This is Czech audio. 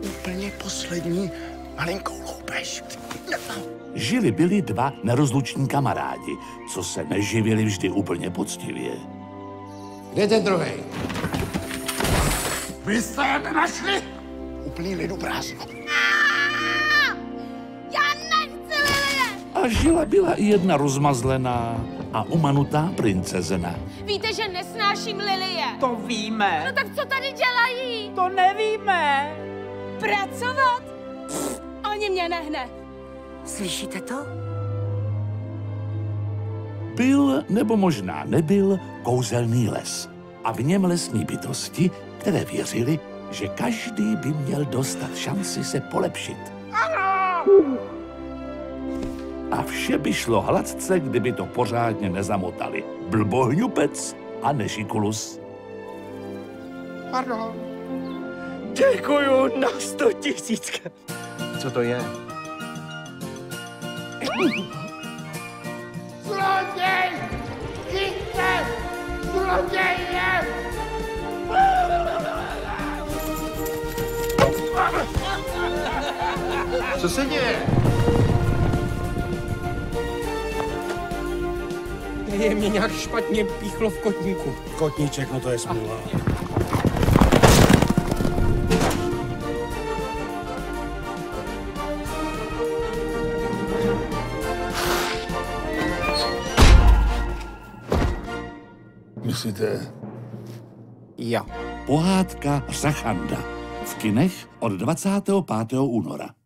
úplně poslední malinkou loupež. Žili byli dva nerozluční kamarádi, co se neživili vždy úplně poctivě. Kde je ten druhej? Vy jste je nenašli? Úplný lidu prázdno. Já nechci lilie! A žila byla i jedna rozmazlená a umanutá princezna. Víte, že nesnáším lilie. To víme. No tak co tady dělají? To nevíme. Pracovat? Ani mě nehne. Slyšíte to? Byl, nebo možná nebyl, kouzelný les. A v něm lesní bytosti, které věřili, že každý by měl dostat šanci se polepšit. A vše by šlo hladce, kdyby to pořádně nezamotali Blbohňupec a Nešikulus. Pardon. Děkuju na 100 000. Co to je? Zloděj! Chyťte! Zloděje! Co se děje? Je mě nějak špatně píchlo v kotníku. Kotníček, no to je smůla. Myslíte? Jo. Pohádka Řachanda. V kinech od 25. února.